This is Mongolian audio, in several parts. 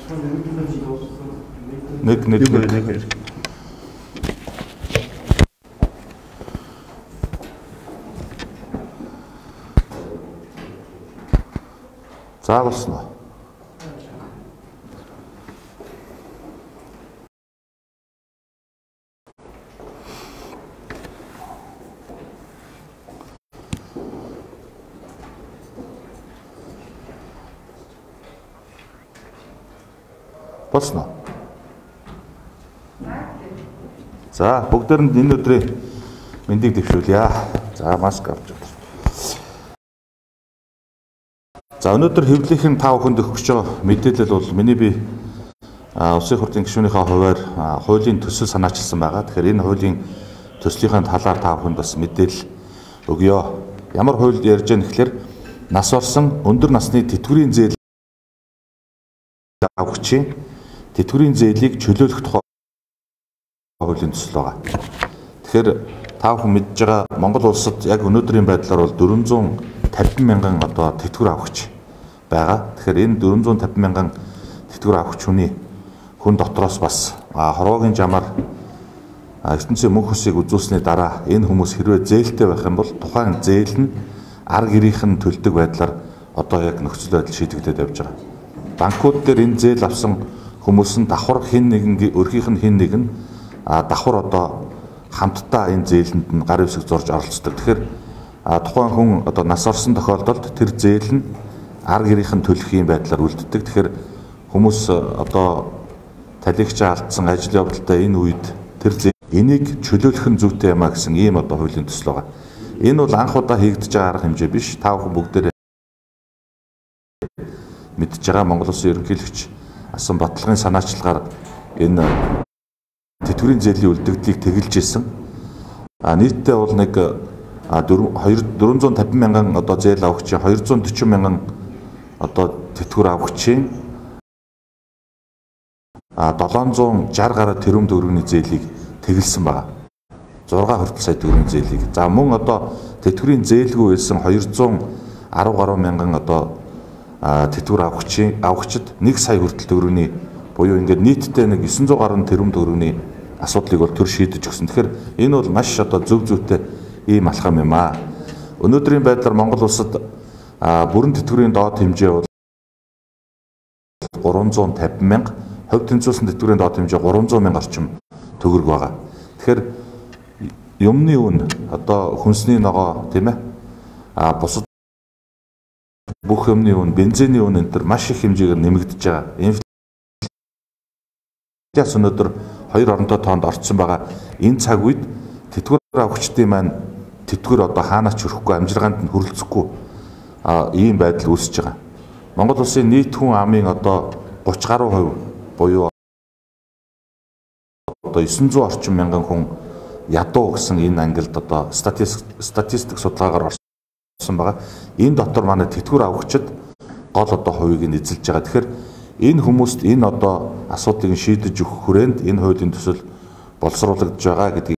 Нэг. За болсон уу? Болсон уу? За бүгдээрэнд энэ өдрийн мэндийг дэвшүүлье. За маск авч байна. За өнөөдөр хэвлэлийн 5 хүнд өгч байгаа мэдээлэл бол миний би Улсын хурлын гишүүнийхээ хувьар хуулийн төсөл санаачилсан байгаа. Тэгэхээр энэ хуулийн төслийнхээ талаар 5 хүнд бас мэдээлэл өгье. Ямар хууль ярьж байгаа нэхлээр нас орсон өндөр насны тэтгэврийн зээл авахчийн тэтгэврийн зээлийг чөлөөлөх тухай хуулийн төсөл байгаа. Тэгэхээр 5 хүн мэдж байгаа Монгол улсад яг өнөөдрийн байдлаар бол 450 мянган одоо тэтгэвэр авахч байгаа. Тэгэхээр энэ 450 мянган тэтгэвэр авахч хүн дотроос бас хорвоогийн жамаар ертөнцийн мөнх хөсийг үзүүлсний дараа энэ хүмүүс хэрвээ зээлтэй байх юм бол тухайн зээл нь арга гэрийнхэн төлдөг байдлаар одоо яг нөхцөл байдал шийдэгдээд явж байгаа. Банкуд дээр энэ зээл авсан хүмүүс нь давхар хэн нэгэн өрхийнх нь хэн нэгэн давхар одоо хамтдаа энэ зээлэнд нь гар хэвсэг зурж оролцдог. Тэгэхээр тухайн хүн одоо нас орсон тохиолдолд тэр зээл нь арга гэрийнхэн төлөхийн байдлаар үлддэг. Тэгэхээр хүмүүс одоо талигч алдсан ажил явдалтай энэ үед тэр энийг чөлөөлөх нь зүйтэй юм а гэсэн ийм одоо хуулийн төсөл байгаа. Энэ бол анх удаа хийгдэж байгаа арга хэмжээ биш. Та бүхэн бүгдээрээ мэдж байгаа Монгол Улсын ерөнхийлөгч асан баталгын санаачлагаар энэ тэтгэврийн зээлийн үлдэгдлийг тэгэлж исэн. Нийтдээ бол нэг 450 мянган одоо зээл авахчийн 240 мянган одоо тэтгэвэр авахчийн 760 гаруй тэрбум төгрөгийн зээлийг тэгэлсэн байгаа. 6 хүртэл сая төгрөгийн зээлийг. За мөн одоо тэтгэврийн зээлгүй байсан 210 гаруй мянган одоо тэтгэвэр авахчид 1 сая хүртэл төгрөгийн буюу ингээд нийтдээ нэг 900 гаруй тэрбум төгрөгийн асуудлыг бол төр шийдэж өгсөн. Тэгэхээр энэ бол маш одоо зөв зүйтэй ийм алхам юм аа. Өнөөдрийн байдлаар Монгол улсад бүрэн тэтгэврийн доод хэмжээ бол 350 мянга, хувь тэнцвэрсэн тэтгэврийн доод хэмжээ 300 мянга орчим төгрөг байгаа. Тэгэхээр юмны үн одоо хүнсний ногоо тийм ээ бусад бүх юмны үн, бензиний үн энэ төр маш их хэмжээгээр нэмэгдэж байгаа. Инфляц өнөөдөр 2.7 тоонд орцсон байгаа. Энэ цаг үед тэтгэвэр авахчдын маань тэтгэвэр одоо хаанаач хүрэхгүй, амжиргаанд нь хүрэлцэхгүй ийм байдал үүсэж байгаа. Монгол улсын нийт хүн амын одоо 30 гаруй хувь буюу одоо 900 орчим мянган хүн ядуу гэсэн энэ ангилд одоо статистик судалгаагаар орсон байгаа. Энэ дотор манай тэтгэвэр авахчид гол одоо хувийг нь эзэлж байгаа. Тэгэхээр энэ хүмүүст энэ одоо асуудлыг шийдэж өгөх хүрээнд энэ хуулийн төсөл боловсруулагдж байгаа гэдгийг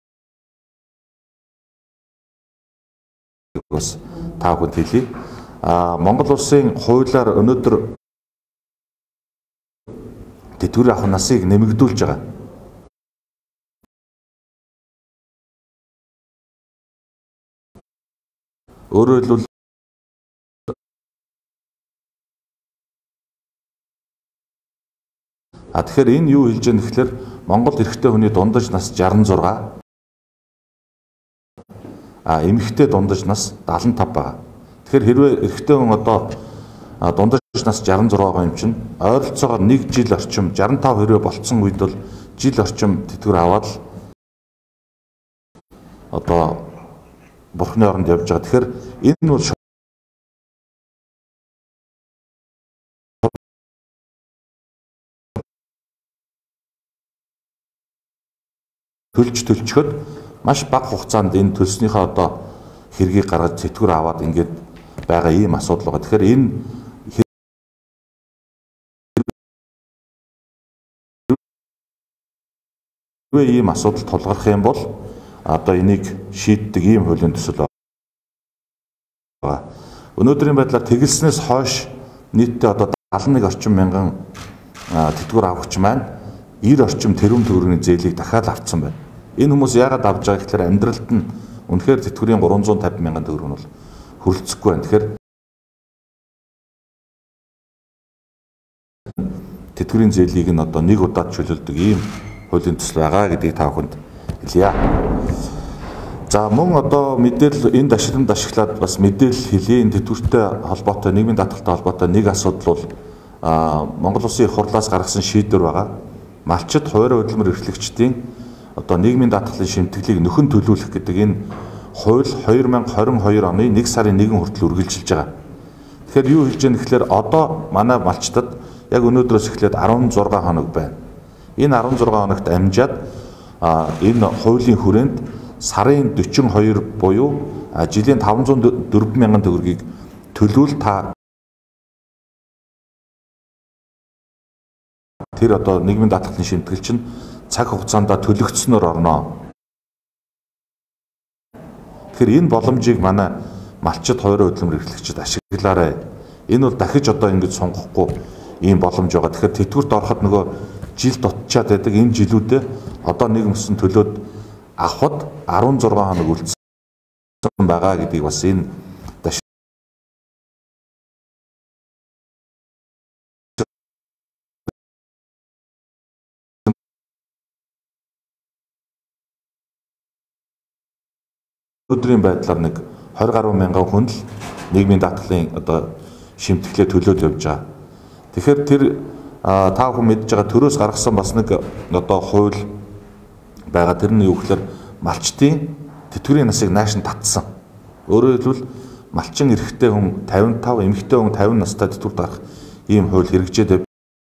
бас та бүхэнд хэлье. Монгол улсын хуулиар өнөөдөр тэтгэвэр авах насыг нэмэгдүүлж байгаа. Өөрөөр хэлбэл тэгэхээр энэ юу хэлж байгаа нэхлээр Монгол эрэгтэй хүний дундаж нас 66, эмэгтэй дундаж нас 75 байгаа. Тэгэхээр хэрвээ эрэгтэй хүн одоо дундаж нас 66 байгаа юм чинь ойролцоогоор 1 жил орчим 65 хэрвээ болцсон үед бол жил орчим тэтгэвэр аваад л одоо бурхны оронд явж байгаа. Тэгэхээр энэ бол төлчөхөд маш бага хугацаанд энэ төлснийхөө одоо хэргийг гаргаж тэтгэвэр аваад ингээд байгаа ийм асуудал байгаа. Тэгэхээр энэ хэрвээ ийм асуудал тулгарх юм бол одоо энийг шийддэг ийм хуулийн төсөл байгаа. Өнөөдрийн байдлаар тэгэлснээс хойш нийтдээ одоо 71 орчим мянган тэтгэвэр авахч маань 90 орчим тэрбум төгрөгийн зээлийг дахиад авцсан байна. Энэ хүмүүс яагаад авж байгаа гэхээр амьдралд нь үнэхээр тэтгэврийн 350 мянган төгрөг нь бол хүрэлцэхгүй байна. Тэгэхээр тэтгэврийн зээлийг нь одоо нэг удаад чөлөөлдөг ийм хуулийн төсөл байгаа гэдгийг та бүхэнд хэлье. За мөн одоо мэдээлэл энд ашигламд ашиглаад бас мэдээлэл хэлье. Энэ тэтгэвртэй холбоотой нийгмийн даатгалтай холбоотой нэг асуудал бол Монгол Улсын их хурлаас гаргасан шийдвэр байгаа. Малчид хуваарь хөдөлмөр эрхлэгчдийн одоо нийгмийн даатгалын шимтгэлийг нөхөн төлөвлөх гэдэг энэ хууль 2022 оны 1 сарын 1 хүртэл үргэлжилж байгаа. Тэгэхээр юу хэлж яах вэ гэхээр одоо манай малчдад яг өнөөдрөөс эхлээд 16 хоног байна. Энэ 16 хоногт амжаад энэ хуулийн хүрээнд сарын 42 буюу жилийн 504 мянган төгрөгийг төлөвл та тэр одоо нийгмийн даатгалын шимтгэл чинь цаг хугацаанд төлөгдснөөр орно. Тэгэхээр энэ боломжийг манай малчид хуваарь хөдөлмөр эрхлэгчид ашиглаарай. Энэ бол дахиж одоо ингэж сонгохгүй ийм боломж байгаа. Тэгэхээр тэтгэврт ороход нөгөө жил дутчаад байдаг энэ жилүүдэд одоо нэг мөсөн төлөөд авахд 16 хоног үлдсэн байгаа гэдгийг бас энэ өдрийн байдлаар нэг 20 гаруй мянган хүн л нийгмийн даатгалын одоо шимтгэлээ төлөөд явж байгаа. Тэгэхээр тэр та бүхэн мэдж байгаа төрөөс гаргасан бас нэг одоо хууль байгаа. Тэр нь юу гэхээр малчдын тэтгэврийн насыг нааш нь татсан. Өөрөөр хэлбэл малчин эрэгтэй хүн 55, эмэгтэй хүн 50 настай тэтгэврт гарах ийм хууль хэрэгжээд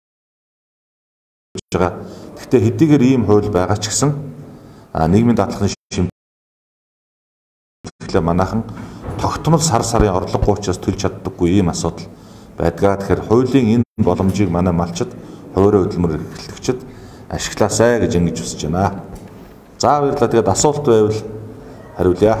байгаа. Гэхдээ хэдийгээр ийм хууль байгаа ч гэсэн нийгмийн даатгалын шимтгэлээ манайхан тогтмол сар сарын орлогогүй учраас төлж чаддаггүй ийм асуудал байдгаа. Тэгэхээр хуулийн энэ боломжийг манай малчид хуваарь хөдөлмөр эрхлэгчид ашиглаасай гэж ингэж хүсэж байна. За баярлалаа. Тэгээд асуулт байвал хариулъя.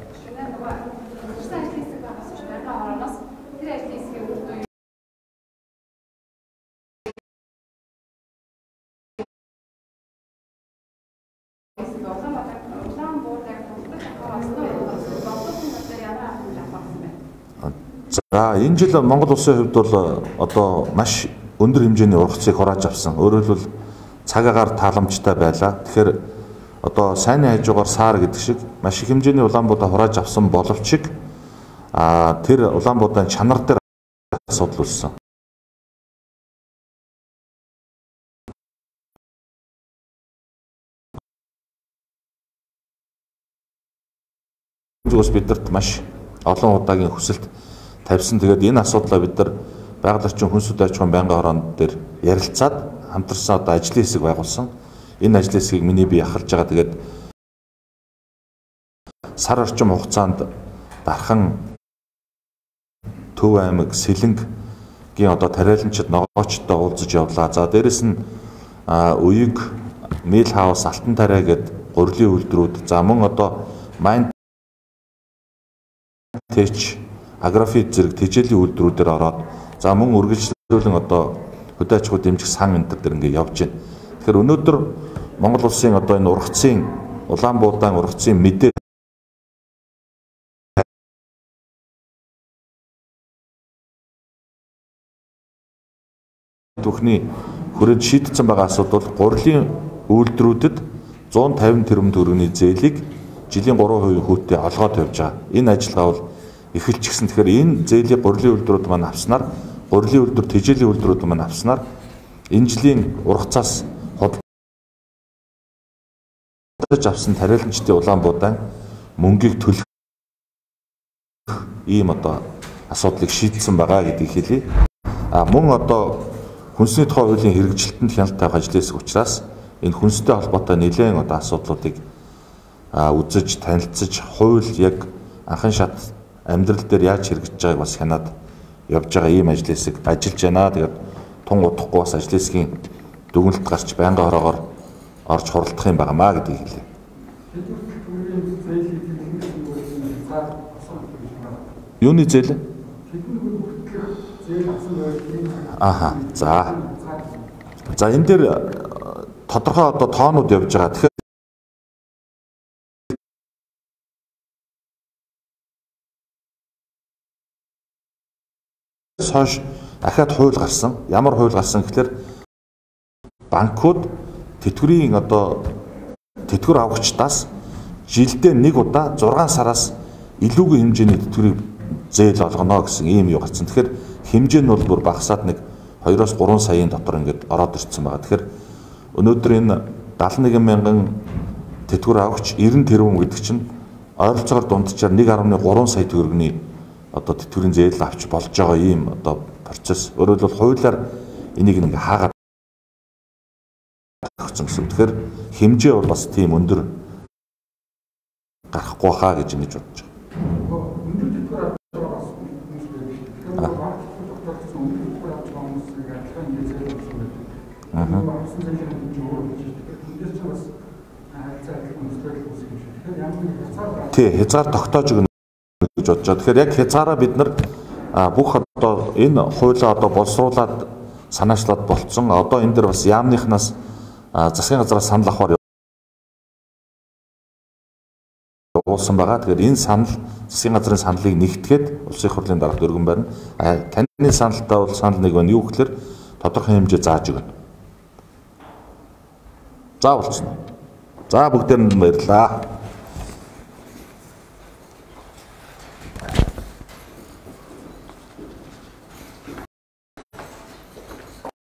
За энэ жил Монгол улсын хувьд бол одоо маш өндөр хэмжээний ургацыг хурааж авсан. Өөрөөр хэлбэл цаг агаар тааламжтай байлаа. Тэгэхээр одоо сайнны хажуугаар саар гэдэг шиг маш их хэмжээний улаан будаа хурааж авсан боловч тэр улаан будааны чанар дээр асуудал үүссэн. Зүгээс бидэрт маш олон удаагийн хүсэлт тавьсан. Тэгээд энэ асуудлаа бид нар байгаль орчин хүнс аж ахуйн байнгын хороонд дээр ярилцаад хамтарсан одоо ажлын хэсэг байгуулсан. Энэ ажлын хэсгийг миний бие ахалж байгаа. Тэгээд сар орчим хугацаанд дархан Төв аймаг Сэлэнгийн одоо тариаланчид ногоочтой уулзаж явлаа. За дээрэс нь УИХ, Мэл хаус, Алтан тариа гэд гурилын үйлдвэрүүд. За мөн одоо Майн Тэч, Агрофит зэрэг тэжээлийн үйлдвэрүүдээр ороод за мөн үргэлжлүүлэн одоо хөдөө аж ахуй дэмжих сан энэ төр ингээд явж байна. Тэгэхээр өнөөдөр Монгол улсын одоо энэ ургацын улаан буудаан ургацын мэдээ түүхний хүрээнд шийдсэн байгаа асуудал гурилын үйлдвэрүүдэд 150 тэрбум төгрөгийн зээлийг жилийн 3% хүүтэй олгоод явж байгаа. Энэ ажиллагаа бол эхэлчихсэн. Тэгэхээр энэ зээлийг гурилын үйлдвэрүүд маань авснаар, гурилын үйлдвэр тэжээлийн үйлдвэрүүд маань авснаар энэ жилийн ургацаас худалдаж авсан тариаланчдын улаан буудаан мөнгийг төлөх ийм одоо асуудлыг шийдсэн байгаа гэдгийг хэлье. Мөн одоо хүнсний тухай хуулийн хэрэгжилтэнд хяналт тавих ажлын хэсэг учраас энэ хүнстэй холбоотой нэлээд одоо асуудлуудыг үзэж, танилцаж, хууль яг анхан шат амьдрал дээр яаж хэрэгжиж байгааг бас хянаад явж байгаа ийм ажлын хэсэг ажиллаж байна. Тэгээд тун удахгүй бас ажлын хэсгийн дүгнэлт гарч байнгын хороогоор орж хуралдах юм байнамаа гэдгийг хэлье. Юуны зээл? Аха. За. За энэ дээр тодорхой одоо тоонууд явж байгаа. Тэгэхээр хойш дахиад хууль гарсан. Ямар хууль гарсан гэхээр банкуд тэтгэврийн одоо тэтгэвэр авагчдаас жилдээ нэг удаа 6 сараас илүүгийн хэмжээний тэтгэврийг зээл олгоно гэсэн ийм юу гарсан. Тэгэхээр хэмжээ нь бол бүр багасаад нэг 2-3 саяын дотор ингээд ороод ирсэн байгаа. Тэгэхээр өнөөдөр энэ 71 мянган тэтгэвэр авагч 90 тэрбум гэдэг чинь ойролцоогоор дунджаар 1.3 сая төгрөгийн одоо тэтгэврийн зээл авч болж байгаа ийм одоо процесс. Өөрөөр хэлбэл хуулиар энийг ингээ хаагаад өгсөн гэсэн. Тэгэхээр хэмжээ бол бас тийм өндөр гарахгүй хаа гэж ингэж бодож байгаа. Өндөр тэтгэвэр авч байгаа бас хүмүүс байдаг. Тэгэхээр банк тогтоолцсон өндөр тэтгэвэр авч байгаа хүмүүсийг адилхан ингэ зээл авсан байдаг. Авсан зээлийн хэмжээ өөр болж байгаа. Эндээс ч бас хайцаа адилхан өсөлт үүсгэж байна. Тэгэхээр ямар нэг хязгаар тий хязгаар тогтоож өгнө гэж бодож байгаа. Тэгэхээр яг хязгаараа бид нар бүх одоо энэ хуулиа одоо боловсруулад санаачлаад болцсон. Одоо энэ дэр бас яамныхнаас засгийн газраас санал авахар явуулсан байгаа. Тэгэхээр энэ санал засгийн газрын саналыг нэгтгээд улсын их хурлын дарга өргөн байна. Таны саналтаа бол санал нэг байна. Юу гэхээр тодорхой хэмжээ зааж өгнө. За болчихно. За бүгдээр нь баярлалаа.